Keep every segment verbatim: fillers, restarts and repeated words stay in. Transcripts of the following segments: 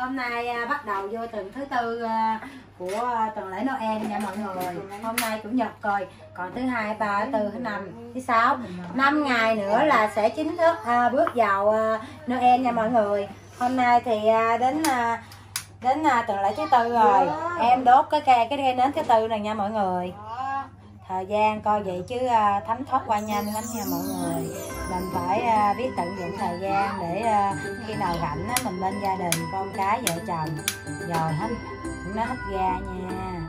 Hôm nay à, bắt đầu vô tuần thứ tư à, của tuần lễ Noel nha mọi người. Hôm nay chủ nhật rồi, còn thứ hai, ba, thứ tư, thứ năm, thứ sáu, năm ngày nữa là sẽ chính thức à, bước vào à, Noel nha mọi người. Hôm nay thì à, đến à, đến à, tuần lễ thứ tư rồi, em đốt cái cây cái cây nến thứ tư này nha mọi người. Thời gian coi vậy chứ à, thấm thoát qua nhanh lắm nha mọi người. Mình phải à, biết tận dụng thời gian để à, khi nào rảnh á, mình bên gia đình con cái vợ chồng rồi hết nó hết ga nha.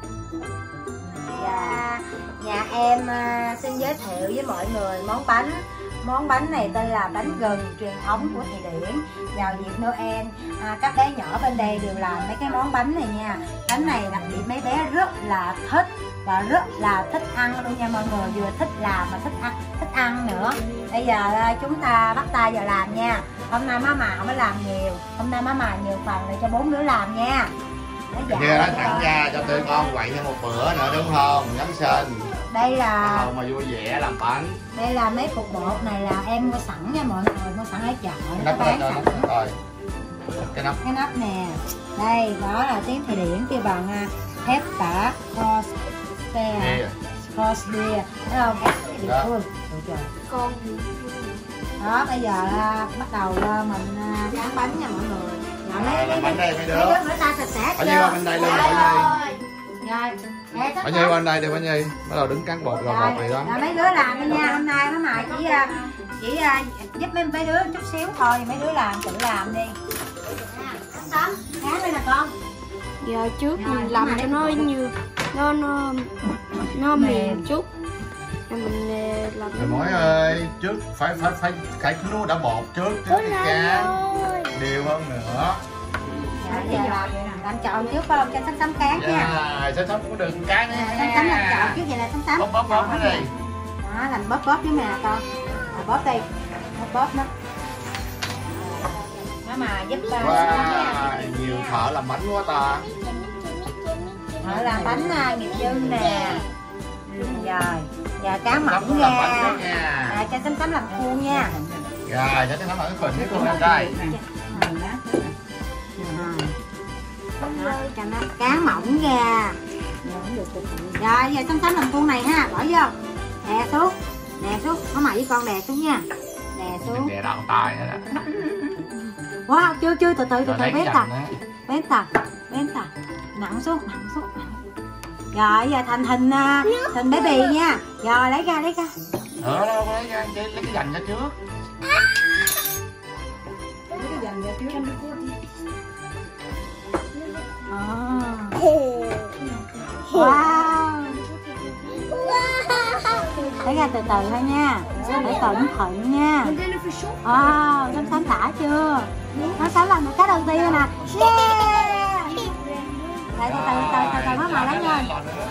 Dạ, nhà em à, xin giới thiệu với mọi người món bánh. Món bánh này tên là bánh gừng truyền thống của Thụy Điển. Vào dịp Noel à, các bé nhỏ bên đây đều làm mấy cái món bánh này nha. Bánh này đặc biệt mấy bé rất là thích và rất là thích ăn luôn nha mọi người, vừa thích làm mà thích ăn thích ăn nữa. Bây giờ chúng ta bắt tay vào làm nha. Hôm nay má mà không có làm nhiều, hôm nay má mà nhiều phần để cho bốn đứa làm nha. Như đó thẳng ra cho tụi con quậy thêm một bữa nữa đúng không? Giáng sinh. Đây là không mà vui vẻ làm bánh. Đây là mấy cục bột này là em mua sẵn nha mọi người, mua sẵn ở chợ nó nắp bán rồi, sẵn. rồi. Cái nắp. Cái nắp nè. Đây, đó là tiếng Thụy Điển kêu bằng thép tả Crossbeer. Crossbeer, thấy không? Địa phương. Con. Đó, bây giờ bắt đầu mình cán bánh nha mọi người. Rồi, mấy, làm bánh đây mấy đứa. Mấy đứa rửa tay sạch sẽ chưa? Bao nhiêu bên đây luôn mọi người. Rồi. Bao nhiêu bên đây được bao nhiêu? Bắt đầu đứng cán bột rồi bột vậy đó. Rồi mấy đứa làm đi nha. Hôm nay má mà chỉ chỉ giúp mấy mấy đứa chút xíu thôi, mấy đứa làm tự làm đi. Tắm, cán đây nè con. Giờ trước mình làm cho nó như nó nó nó mềm chút. Mình làm Rồi mỗi ơi, trước phải phải phải phải lúa đã bột trước trước cái cán. Đều hơn nữa. Dạ, giờ làm làm trộn trước phải không cho Sắm Sắm cán nha. Dạ, Sắm Sắm cũng đừng cán nha. Sắm Sắm làm trộn trước vậy là Sắm Sắm. Bóp bóp bóp nó đi. Đó, làm bóp bóp với mẹ con. À, bóp đi. Bóp bóp nó. Nó mà giúp uh, wow, nhiều thợ làm bánh quá ta. Thợ làm bánh uh, nghiệp dư nè. Rồi, giờ cá mỏng ra. À, cho Sắm Sắm làm khuôn nha. Rồi, cho Sắm Sắm làm cái phình với khuôn lên đây. Cho nó cá mỏng ra. Rồi giờ Sắm Sắm làm khuôn này ha, bỏ vô. Đè xuống, đè xuống, có mày với con đè xuống nha. Đè xuống. Đè đầu tay nữa đó. Wow, chưa chưa từ từ từ từ bén tà. Bén tà, bén tà. Nặng xuống, nặng xuống. Rồi giờ thành hình hình bé bì nha. Rồi lấy ra lấy ra. Ờ đâu lấy ra lấy cái dành ra trước. Lấy cái dành ra trước. À. Wow. Lấy ra từ từ thôi nha. Để cẩn thận nha. À, Sắm Sắm đã chưa? Nó Sắm làm một cái đầu tiên nè. Yeah. Lại từ từ từ từ từ má mà lấy lên.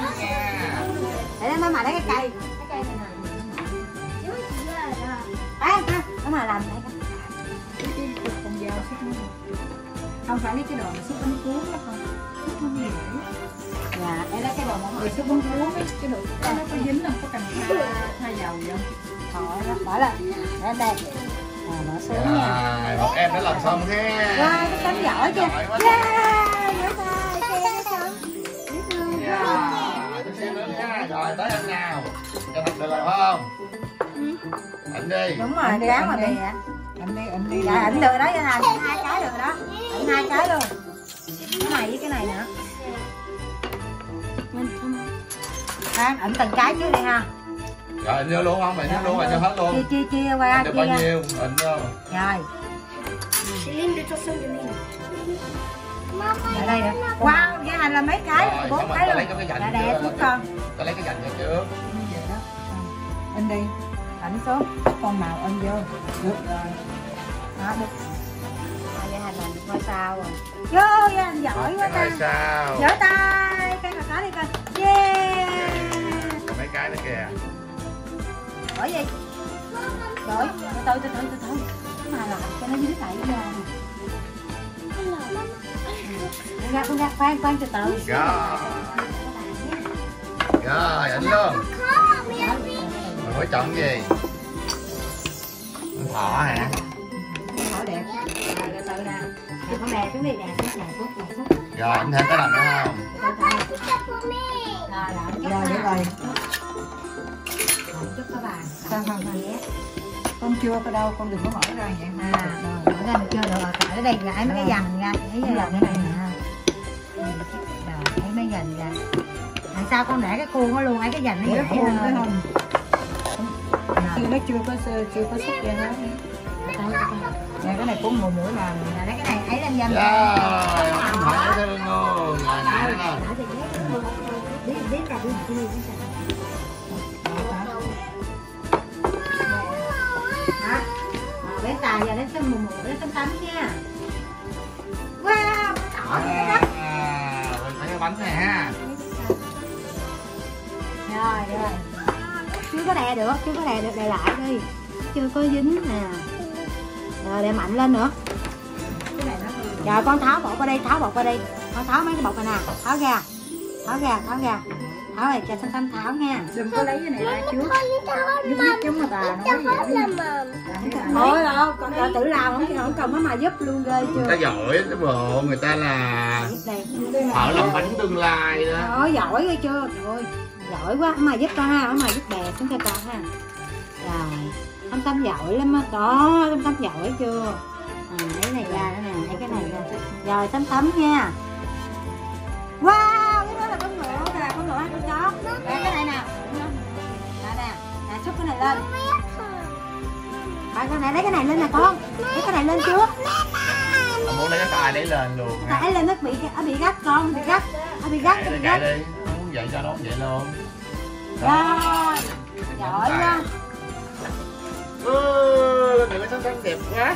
Để má mà lấy cái cây. Cái cây này nè. Đấy, má mà làm lại cái. Không phải lấy cái đồ mà xúc bánh cuốn đó không? Xúc không dễ. Dạ, đây là cái đồ mà người xúc bánh cuốn ấy, cái đồ nó có dính không? Có cần tha, tha dầu gì không? Thôi đó, bỏ lên. Để đây. À, bỏ xuống nha. Rồi, một em đã làm xong ha. Wow, cái cánh giỏi chưa? Yeah, giỏi tay, kêu nó xong. Rồi, chút xíu nữa nha. Rồi, tới anh nào. Cho thật được rồi phải không? Ảnh đi. Đúng rồi, ráng mà bì ạ. Ảnh đi, ảnh đi. Dạ, ảnh được đó cho thành hai cái được đó. Ảnh hai cái luôn. Cái này với cái này nữa. Khoan, ảnh từng cái trước đi ha. Rồi, ảnh vô luôn không? Ảnh vô luôn, ảnh vô hết luôn. Chia chia chia qua được chia. bao nhiêu? Ảnh vô. Rồi. Ở đây nè. Wow, gia hành là mấy cái, bốn cái luôn. Là đè xuống con. Tao lấy cái dành ra trước. In đi. Ảnh xuống, con màu in vô. Được rồi. Đó, được. Gia hành làm được ngôi sao rồi. Vô, gia hành giỏi quá ta. Sao? Giỏi tay. Cái nào có đi con. Yeah. Còn mấy cái nữa kìa. Đổi gì? Đổi. Từ từ từ từ từ từ. Cái này làm cho nó dính lại với nhau nè. Con ra, con ra, khoan, khoan từ từ. Rồi. Rồi, ảnh luôn. Mình phải chọn gì? Thỏ hả? Thỏ đẹp. Rồi, từ từ nè. con đè xuống đi, đè xuống, đè xuống, đè xuống. Rồi anh thêm cái nào nữa không? Rồi làm chút Rồi để ha. rồi. Làm chút các bạn. Không không không. Dễ. Con chưa có đâu, con đừng có mở ra vậy. À, rồi, mở ra được chưa? Được rồi, ở đây gãi mấy cái dằn ra, thấy cái dằn cái này nè. Rồi, thấy mấy dằn ra. Làm sao con để cái khuôn nó luôn, ấy cái dằn nó Để dễ khuôn cái hơn. không? Chưa nó chưa có chưa có sức ra hết. Nè cái này cũng một mũi làm. Rồi, lấy cái này ấy lên dằn. Rồi, không hỏi dễ thương luôn. Rồi nãy nữa. Đi, đi ra, đi, đi, đi ra. Đó. Rồi, bé Tài giờ đến sân mùa một đến sân tắm nha. Wow, nó đỏ À, đó. rồi phải cái bánh này ha. Rồi, rồi. Chưa có đè được, chưa có đè được, đè lại đi. Chưa có dính nè. Rồi, đè mạnh lên nữa. Rồi, con tháo bột qua đây, tháo bột qua đây. Con tháo mấy cái bột này nè, tháo ra. Tháo ra, tháo ra. Tháo này, cho xanh xanh tháo nha. Đừng có lấy cái này ra trước. Giúp giúp chúng mà bà nói vậy. Thôi đâu, con đã tự làm, không không cần nó mà giúp luôn ghê Người chưa. ta giỏi cái bộ, người ta là Đây. thợ làm bánh tương lai đó. Đó, giỏi ghê chưa. Trời ơi, giỏi quá, mà giúp con ha, mà giúp đè xuống cho con ha. Rồi, Tâm Tâm giỏi lắm á, đó, Tâm Tâm giỏi chưa. À, lấy này ra nữa nè, lấy cái này ra. Rồi, Tâm Tâm nha. Wow, cái đó là con ngựa kìa, con ngựa hay con chó. Lấy cái này nè. Nè nè, nè, xúc cái này lên. Rồi, con này lấy cái này lên nè con. Lấy cái này lên trước. Ông muốn lấy cái tay lấy lên luôn ha. Tại lên nó bị nó bị gắt con, bị gắt. Nó bị gắt, nó Chạy bị đi, chạy gắt. đi. Muốn vậy cho nó vậy luôn. Rồi, giỏi quá. Ừ, đừng có xanh xanh đẹp quá.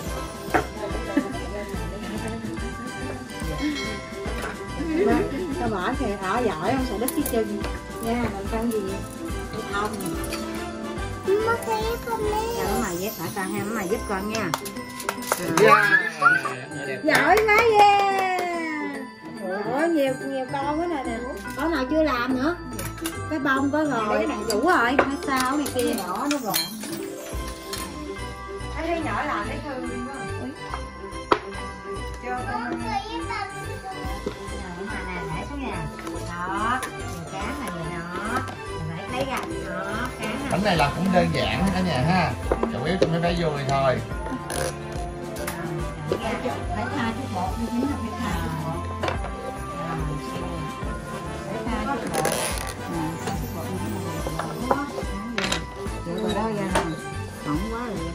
Tao bỏ kìa, đó giỏi không, sợ đứt cái chân nha, làm con gì không. Dạ, mày giúp hả con ha, mày giúp con nha. Yeah. Giỏi quá yeah. Ủa, nhiều nhiều con quá nè nè, con nào chưa làm nữa. Cái bông có rồi, cái này đủ rồi, nó sao này kia nhỏ nó gọn. Cái đây nhỏ làm lấy thương luôn quá. Cho con. Mà nè, để xuống nha. Đó, nhiều cán là vậy đó. Mình lấy ra đó, cán này. Bánh này làm cũng đơn giản cả nhà ha. Chủ yếu cho mấy bé vui thôi. Phải tha chút bột như thế là phải tha chút bột. Phải tha chút bột. Tha chút bột như thế này. Chịu rồi đó ra nè. Mỏng quá rồi.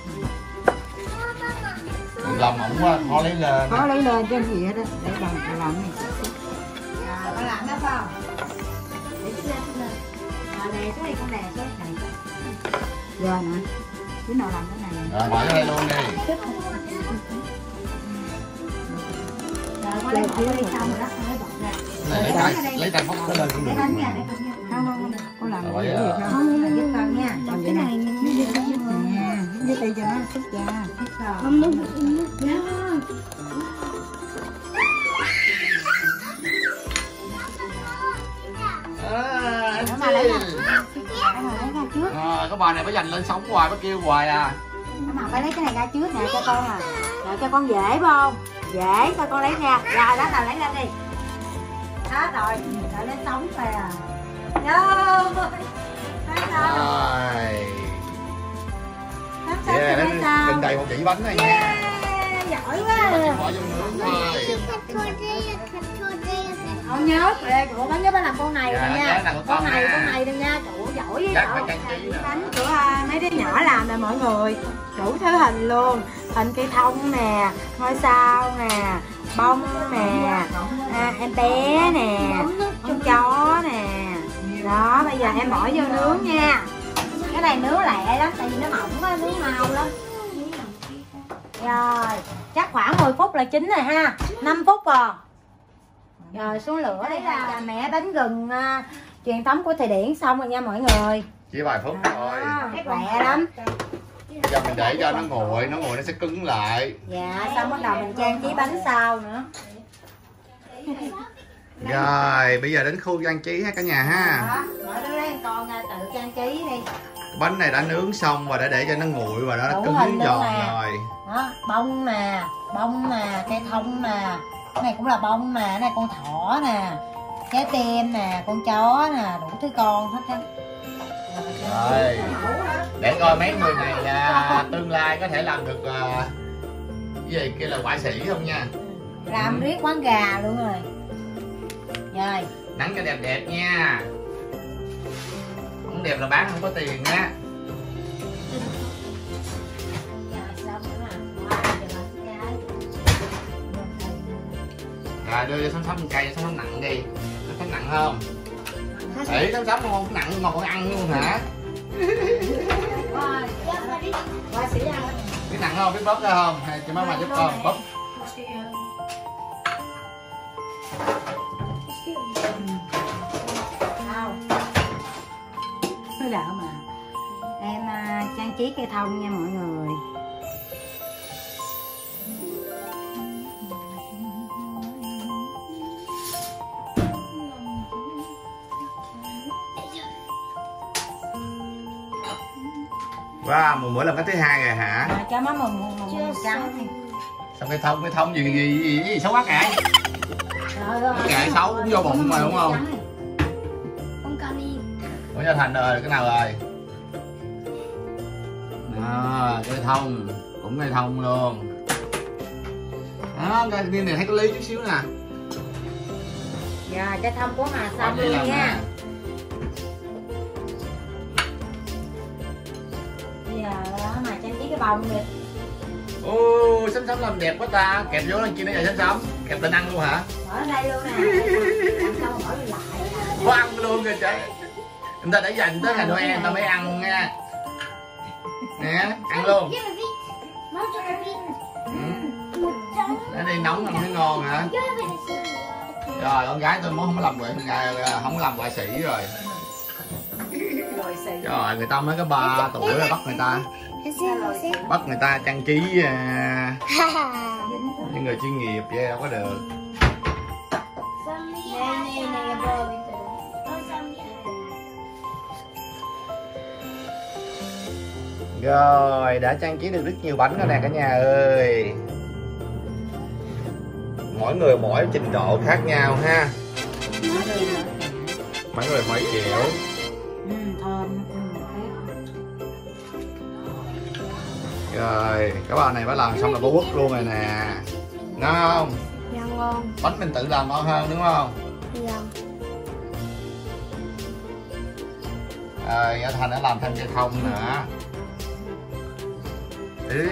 Làm mỏng quá, khó lấy lên. Có lấy lên cho gì hết đó. Để làm làm này. Rồi, con làm đó không? Để xuống lên, xuống lên. Rồi, đè xuống đi, con đè xuống. Đè. Rồi nè. Chứ nào làm cái này. Rồi bỏ đây luôn đi. Rồi, con lấy bột đi xong rồi đó, con lấy bột ra. Này lấy tay, lấy tay phóng cái lên cũng Để được. đánh nha, để đánh nha. Không không không. Con làm Rồi, cái gì à. không? Không, giúp con nha. Làm cái này. Giúp cái nè. Giúp tay cho nó sức ra. Không đúng. À, anh Mà lấy ra. Chi. Em lấy ra trước. À, cái bà này phải dành lên sống hoài, phải kêu hoài à. Mà phải lấy cái này ra trước nè cho con à. Rồi cho con dễ phải không? Dễ, cho con lấy ra. Rồi đó là lấy ra đi. Đó rồi, rồi lên sống về à. Rồi. Thấy không? Rồi. Sắp sắp Yeah, cho lên sao? đựng đầy một chỉ bánh này nha. Yeah, giỏi quá. Bỏ vô nướng thôi. Không nhớ, kìa, của bánh nhớ bánh làm con này Dạ, rồi nhớ nha. là của Con con này, nha. con này đâu nha, chủ giỏi với Chắc giỏi. phải trang trí nè. Bánh của à, mấy đứa nhỏ làm nè mọi người. Đủ thứ hình luôn. Hình cây thông nè, ngôi sao nè, bông nè, à, em bé nè, con chó nè. Đó, bây giờ em bỏ vô nướng nha. Cái này nướng lẹ lắm, tại vì nó mỏng quá, nướng mau lắm. Rồi, chắc khoảng mười phút là chín rồi ha. năm phút rồi. Rồi xuống lửa đây là mẹ bánh gừng uh, truyền thống của Thầy Điển xong rồi nha mọi người. Chỉ vài phút thôi. À, lẹ lắm. Giờ mình để cho nó nguội, nó nguội nó sẽ cứng lại. Dạ, xong bắt đầu mình trang trí bánh sau nữa. Rồi, bây giờ đến khu trang trí ha cả nhà ha. Đó, mỗi đứa lấy con uh, tự trang trí đi. bánh này đã nướng xong và đã để cho nó nguội và nó Đủ cứng hình luôn giòn nè. rồi. Đó, bông nè, bông nè, cây thông nè, cái này cũng là bông nè, cái này con thỏ nè, trái tim nè, con chó nè, đủ thứ con hết á. Rồi, để coi mấy người này à, tương lai có thể làm được à, cái gì kia là họa sĩ không nha. Làm riết quán gà luôn rồi. Rồi. Nắng cho đẹp đẹp nha. Không đẹp là bán không có tiền á. Rồi đưa cho Sắm Sắm một cây, Sắm Sắm nặng đi. Sắm Sắm nặng không? Để Sắm Sắm không nặng mà còn ăn luôn hả? Biết nặng không? Biết bóp ra không? Hay cho má mà giúp con bóp. Nó đỡ mà. Em uh, trang trí cây thông nha mọi người. Wow, mùi mỗi lần cái thứ hai rồi hả? À, cho má mừng mừng mừng mừng trắng. Sao cây thông, cây thông gì gì gì, gì xấu quá kệ. Rồi rồi. Kệ xấu cũng vô bụng mà đúng không? Con cani. Ủa cho Thành rồi, cái nào rồi? À, cây thông, cũng cây thông luôn. Đó, cây này thấy có lý chút xíu nè. Rồi, cây thông của Hà xong Vậy luôn là nha. nè. Bây giờ đó mà trang trí cái bông đi. Ô, Sắm Sắm làm đẹp quá ta. Kẹp vô lên kia đây rồi Sắm Sắm. Kẹp lên ăn luôn hả? Bỏ ở đây luôn nè. Ăn xong bỏ lên lại. Có ăn luôn rồi trời. Người ta đã dành tới ngày Noel người ta mới ăn nha. Nè, ăn luôn. Ừ. Ở đây nóng ăn mới ngon hả? Rồi, con gái tôi muốn không có làm quậy, không có làm họa sĩ rồi. Trời, người ta mới có ba tuổi rồi bắt người ta bắt người ta trang trí à, những người chuyên nghiệp vậy đâu có được. Rồi, đã trang trí được rất nhiều bánh rồi nè cả nhà ơi. Mỗi người mỗi trình độ khác nhau ha. Mỗi người mỗi kiểu. Ừ, thơm. Rồi, cái bao này mới làm xong là bố quất luôn rồi nè. Ngon không? Dạ ngon. Bánh mình tự làm ngon hơn đúng không? Dạ. Rồi, Thành đã làm thêm cây thông nữa. Ý.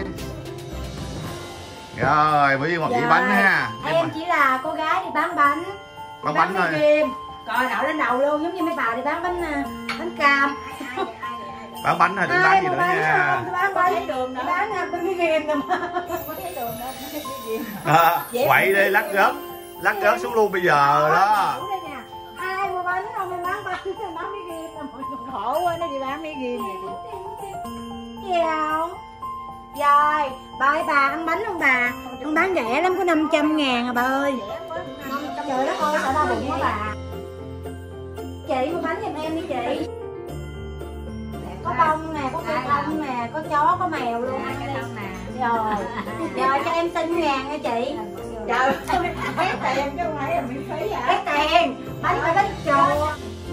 Rồi, bữa một dĩa bánh ha. Em chỉ là cô gái đi bán bánh. Bán bánh thôi. Kim. Coi đậu lên đầu luôn, giống như mấy bà đi bán bánh bánh cam. Bán bánh thôi, đừng bán gì nữa nha. Bán bánh đường nữa. Bán bánh cái game nè mà. Có thấy đường đâu, cái game. À, quậy đi, lắc rớt. Lắc rớt xuống luôn bây giờ đó. Ai mua bánh không em bán bánh, bán cái game nè mọi người. Khổ quá, nó đi bán mấy game này. Dạ. Rồi, bà ơi bà ăn bánh không bà? Con bán rẻ lắm, có năm trăm ngàn à bà ơi. Trời đất ơi, sợ đau bụng quá bà. Chị mua bánh giùm em đi chị. Có bông nè, có cây thông nè, có chó, có mèo luôn. Rồi, rồi cho em xin ngàn nha chị. Trời ơi, Mấy tiền chứ không phải là miễn phí hả? cái tiền, bánh phải bánh chùa.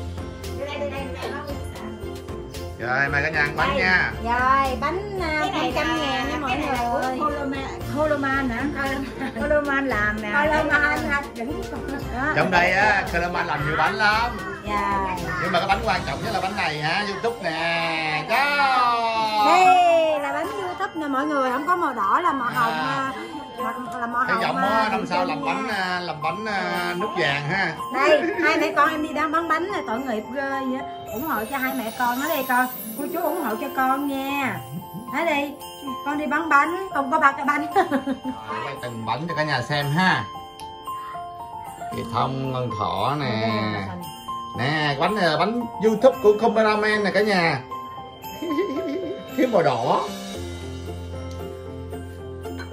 Rồi, mời cả nhà ăn bánh nha. Rồi, bánh năm trăm ngàn nha mọi người ơi. Holoman hả? Holoman làm nè. Holoman hả? Đừng có. Trong đây á, Holoman làm nhiều bánh lắm. Dạ. Nhưng mà cái bánh quan trọng nhất là bánh này hả, YouTube nè. Đó. Đây là bánh YouTube nè mọi người, không có màu đỏ là màu hồng. À. Là màu Cái hồng. giọng á, năm sau làm bánh làm bánh nút vàng ha. Đây, hai mẹ con em đi đang bán bánh này, tội nghiệp ghê vậy. Ủng hộ cho hai mẹ con, nói đây con. Cô chú ủng hộ cho con nha. Nói đi, con đi bán bánh, không có ba cái bánh. Rồi, quay từng bánh cho cả nhà xem ha. Thì thông con thỏ nè. Nè, bánh này là bánh YouTube của cameraman nè cả nhà. Thiếu màu đỏ.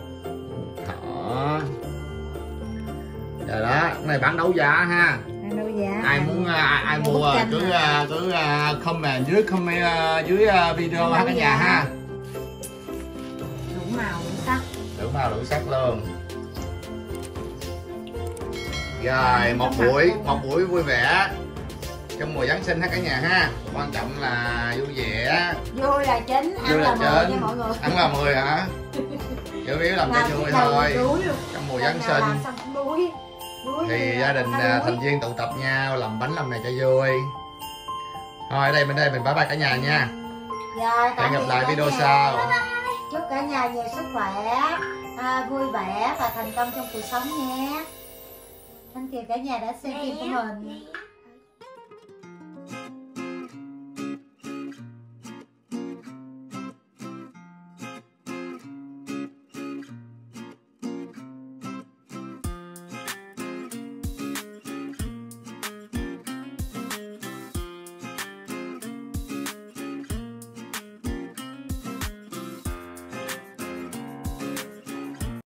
Thỏ. Rồi đó, cái này bán đấu giá ha. Đâu dạ. Ai muốn ai, ai Bức mua tranh cứ hả? cứ comment dưới comment dưới video ha cả nhà ha. Đủ màu đủ sắc. Đủ màu đủ sắc luôn. Rồi một buổi một buổi vui vẻ trong mùa Giáng sinh ha cả nhà ha. Quan trọng là vui vẻ. Vui là chính, ăn Vui là là mười chính. nha mọi người. Ăn là mười hả? Chủ yếu làm cho vui thôi. Trong mùa Giáng sinh Làm xong cũng đuối. Đuối thì thì gia đình ăn à, đuối. thành viên tụ tập nhau làm bánh làm này cho vui. Thôi ở đây bên đây mình bye bye cả nhà nha. Rồi, Hẹn tạm gặp biệt lại cả video nhà. sau. Chúc cả nhà nhiều sức khỏe, à, vui vẻ và thành công trong cuộc sống nhé. Anh chào cả nhà đã xem phim của mình.